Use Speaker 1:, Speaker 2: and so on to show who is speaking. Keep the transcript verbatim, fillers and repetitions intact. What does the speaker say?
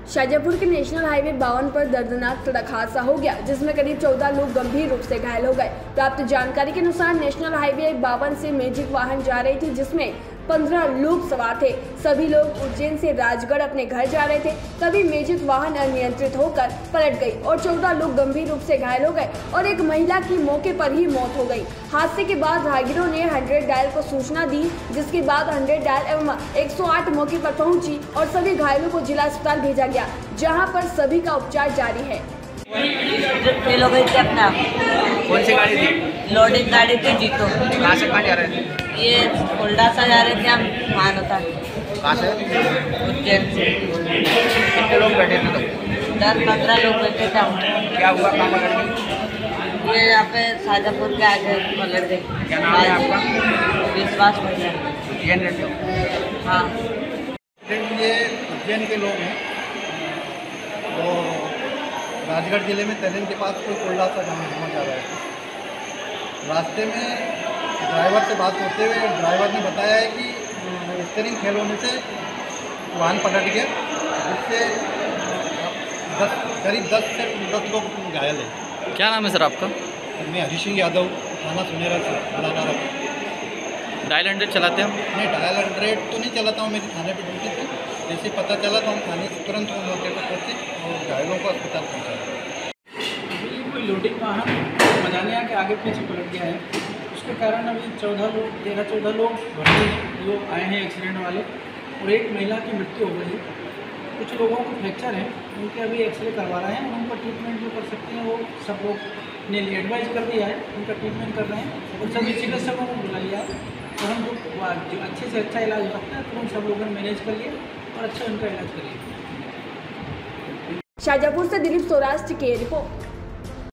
Speaker 1: शाजापुर के national highway बावन पर दर्दनाक सड़क हादसा हो गया, जिसमें करीब चौदह लोग गंभीर रूप से घायल हो गए। प्राप्त जानकारी के अनुसार नेशनल हाईवे बावन से मैजिक वाहन जा रही थी, जिसमें पंद्रह लोग सवार थे। सभी लोग उज्जैन से राजगढ़ अपने घर जा रहे थे। तभी मैजिक वाहन अनियंत्रित होकर पलट गई और चौदह लोग गंभीर रूप से घायल हो गए और एक महिला की मौके पर ही मौत हो गई। हादसे के बाद राहगीरों ने हंड्रेड डायल को सूचना दी, जिसके बाद हंड्रेड डायल एवं एक सौ आठ मौके पर पहुंची और सभी घायलों को जिला अस्पताल भेजा गया, जहां पर सभी का उपचार जारी है।
Speaker 2: फेल हो गई थी अपना।
Speaker 3: कौन सी गाड़ी थी?
Speaker 2: लोडिंग गाड़ी थी जीतो।
Speaker 3: कहाँ से कहाँ जा रहे थे?
Speaker 2: ये होल्डा से जा रहे थे हम मानवता।
Speaker 3: कहाँ से?
Speaker 2: उज्जैन से।
Speaker 3: कितने लोग बैठे थे तब?
Speaker 2: दस पंद्रह लोग बैठे थे हम।
Speaker 3: क्या हुआ, कहाँ पलट गई?
Speaker 2: ये यहाँ पे शाजापुर के आगे पलट गई।
Speaker 3: क्या नाम है आपका?
Speaker 2: विश्वास भैया।
Speaker 3: उज्जैन रहते हो?
Speaker 2: हाँ।
Speaker 4: ये उज्जैन के लोग हैं, वो राजगढ़ जिले में तैलन के पास कोई कोल्डा सा गाँव घूमा जा रहा है। रास्ते में ड्राइवर से बात होते हुए ड्राइवर ने बताया है कि स्टीयरिंग फेल होने से वाहन पलट गया, जिससे दस करीब दस से दस लोग घायल हैं।
Speaker 5: क्या नाम है सर आपका?
Speaker 4: मैं हरी सिंह यादव, थाना सुनेरा से थाना।
Speaker 5: डायल हंड्रेड चलाते हैं हम?
Speaker 4: नहीं, डायल हंड्रेड तो नहीं चलाता हूँ, मेरी थाने पर ड्यूटी थी। जैसे पता चला तो हम थाने से तुरंत मौके पर पहुँचे और घायलों को अस्पताल पहुँचाया।
Speaker 6: कोई लोडिंग वाहन मजानिया के आगे पीछे पलट गया है, उसके कारण अभी चौदह लोग तेरह चौदह लोग भर्ती लोग आए हैं एक्सीडेंट वाले, और एक महिला की मृत्यु हो गई। कुछ लोगों को फ्रैक्चर है, उनके अभी एक्सरे करवा रहे हैं, उनका ट्रीटमेंट जो कर सकते हैं वो सब लोग ने एडवाइज कर दिया है, उनका ट्रीटमेंट कर रहे हैं और सभी चिकित्सकों को बुला लिया है। तो हम जो अच्छे से अच्छा इलाज हो सकता है तो उन सब लोगों ने मैनेज कर लिए और अच्छा उनका इलाज करिए।
Speaker 1: शाजापुर से दिलीप सौराष्ट्र की रिपोर्ट।